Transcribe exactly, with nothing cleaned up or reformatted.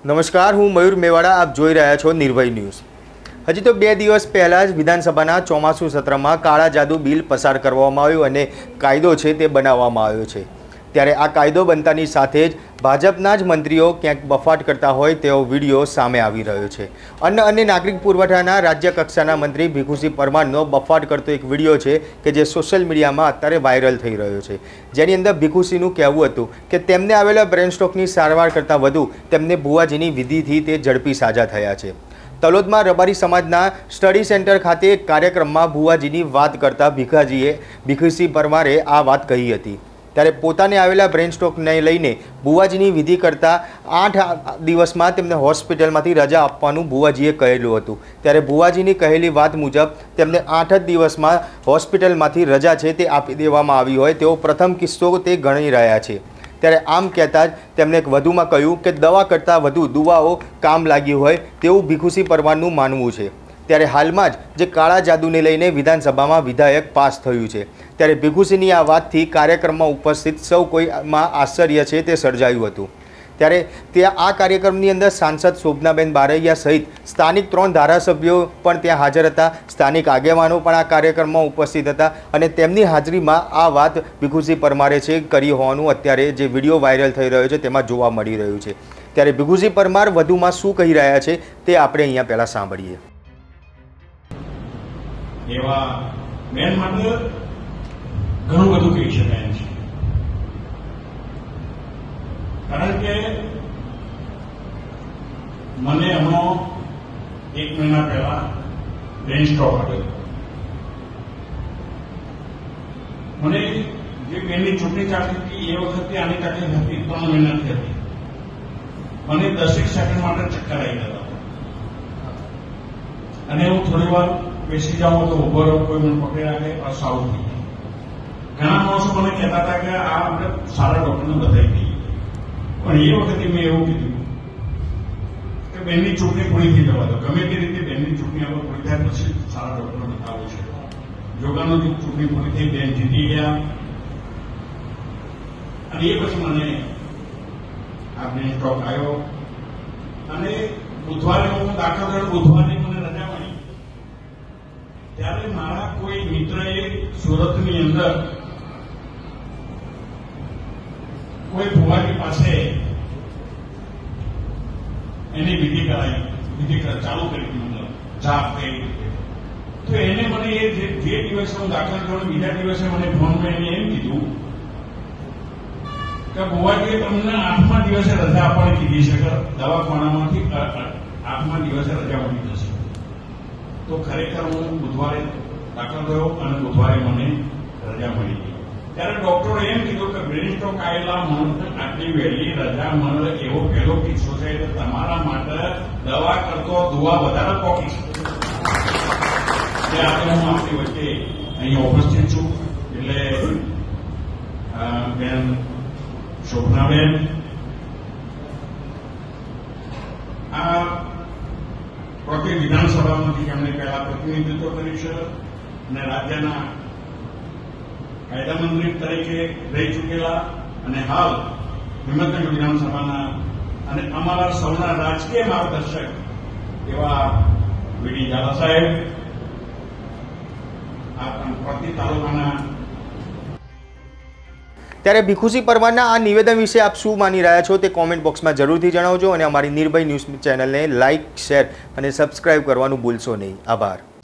નમસ્કાર, હું મયુર મેવાડા. આપ જોઈ રહ્યા છો નિર્ભય ન્યૂઝ. હજી તો બે દિવસ પહેલાં જ વિધાનસભાના ચોમાસુ સત્રમાં કાળા જાદુ બિલ પસાર કરવામાં આવ્યું અને કાયદો છે તે બનાવવામાં આવ્યો છે. ત્યારે આ કાયદો બનતાની સાથે જ ભાજપના જ મંત્રીઓ ક્યાંક બફાટ કરતા હોય તેવો વિડીયો સામે આવી રહ્યો છે. અન્ન અને નાગરિક પુરવઠાના રાજ્ય કક્ષાના મંત્રી ભીખુસિંહ પરમારનો બફાટ કરતો એક વિડીયો છે કે જે સોશિયલ મીડિયામાં અત્યારે વાયરલ થઈ રહ્યો છે, જેની અંદર ભીખુસિંહનું કહેવું હતું કે તેમને આવેલા બ્રેન સ્ટ્રોકની સારવાર કરતાં વધુ તેમને ભુવાજીની વિધિથી તે ઝડપી સાજા થયા છે. તલોદમાં રબારી સમાજના સ્ટડી સેન્ટર ખાતે એક કાર્યક્રમમાં ભુવાજીની વાત કરતા ભીખાજીએ ભીખુસિંહ પરમારે આ વાત કહી હતી. ત્યારે પોતાને આવેલા બ્રેન સ્ટ્રોકને લઈને ભુવાજીની વિધિ કરતાં આઠ દિવસમાં તેમને હોસ્પિટલમાંથી રજા આપવાનું ભુવાજીએ કહેલું હતું. ત્યારે ભુવાજીની કહેલી વાત મુજબ તેમને આઠ જ દિવસમાં હોસ્પિટલમાંથી રજા છે તે આપી દેવામાં આવી હોય તેવો પ્રથમ કિસ્સો તે ગણી રહ્યા છે. ત્યારે આમ કહેતા જ તેમણે વધુમાં કહ્યું કે દવા કરતાં વધુ દુવાઓ કામ લાગી હોય તેવું ભીખુસિંહ પરમારનું માનવું છે. ત્યારે હાલમાં જ જે કાળા જાદુને લઈને વિધાનસભામાં વિધેયક પાસ થયું છે, ત્યારે ભીખુસિંહની આ વાતથી કાર્યક્રમમાં ઉપસ્થિત સૌ કોઈમાં આશ્ચર્ય છે તે સર્જાયું હતું. ત્યારે ત્યાં આ કાર્યક્રમની અંદર સાંસદ શોભનાબેન બારૈયા સહિત સ્થાનિક ત્રણ ધારાસભ્યો પણ ત્યાં હાજર હતા. સ્થાનિક આગેવાનો પણ આ કાર્યક્રમમાં ઉપસ્થિત હતા અને તેમની હાજરીમાં આ વાત ભીખુસિંહ પરમારે છે કરી હોવાનું અત્યારે જે વિડીયો વાયરલ થઈ રહ્યો છે તેમાં જોવા મળી રહ્યું છે. ત્યારે ભીખુસિંહ પરમાર વધુમાં શું કહી રહ્યા છે તે આપણે અહીંયા પહેલાં સાંભળીએ. એવા બેન માટે ઘણું બધું કહી શકાય છે, કારણ કે મને હમણાં એક મહિના પહેલા બ્રેન સ્ટ્રોક આવ્યો. મને જે બેનની ચૂંટણી ચાલતી હતી એ વખતે આની તકલીફ હતી, ત્રણ મહિનાથી હતી. મને દસેક સેકન્ડ માટે ચક્કર આવી ગયા અને હું થોડી વાર બેસી જાઉં તો ઉભો રહો, કોઈ મને પકડી રાખે or સારું થઈ જાય. ઘણા માણસો મને કહેતા હતા કે આ આપણે સારા ડોક્ટરને બતાવી દઈએ, પણ એ વખતે મેં એવું કીધું કે બેનની ચૂંટણી પૂરી થઈ જવા દો. ગમે તે રીતે બેનની ચૂંટણી આપણે પૂરી થાય પછી સારા ડોક્ટરને બતાવવું છે. યોગાનો ચૂંટણી પૂરી થઈ, બેન જીતી ગયા અને એ પછી મને આ બ્રેન સ્ટ્રોક આવ્યો અને બુધવારે હું દાખલ થયો. બુધવારની મને રજા મળી. ત્યારે મારા કોઈ મિત્રએ સુરતની અંદર કોઈ ભુવાજી પાસે એની વિધિ કરાવી, વિધિ ચાલુ કરી હતી, મતલબ જાપ કઈ રીતે. તો એને મને એ જે દિવસે હું દાખલ થયો બીજા દિવસે મને ફોનમાં એને એમ કીધું કે ભુવાજીએ તમને આઠમા દિવસે રજા આપવાની કીધી છે, દવાખાનામાંથી આઠમા દિવસે રજા મળી જશે. તો ખરેખર હું બુધવારે દાખલ થયો અને બુધવારે મને રજા મળી ગઈ. ત્યારે ડોક્ટરે એમ કીધું કે બ્રેન સ્ટ્રોક આવેલા માણસને આટલી વહેલી રજા મળે એવો પહેલો કિસ્સો છે, એટલે તમારા માટે દવા કરતો દુવા વધારે પોકી છે. આજે હું આપણી વચ્ચે અહીંયા ઉપસ્થિત છું. એટલે બેન શોભનાબેન આ પ્રત્યેક વિધાનસભામાંથી એમણે પહેલા પ્રતિનિધિત્વ કર્યું છે અને રાજ્યના કાયદા મંત્રી તરીકે રહી ચૂકેલા અને હાલ હિંમતનગર વિધાનસભાના અને અમારા સૌના રાજકીય માર્ગદર્શક એવા વીડી ઝાલા સાહેબ આ પ્રતિ તાલુકાના. ત્યારે ભીખુસિંહ પરમારના આ નિવેદન વિશે આપ શું માની રહ્યા છો તે કોમેન્ટ બોક્સમાં જરૂરથી જણાવજો અને અમારી નિર્ભય ન્યૂઝ ચેનલને લાઇક, શેર અને સબસ્ક્રાઇબ કરવાનું ભૂલશો નહીં. આભાર.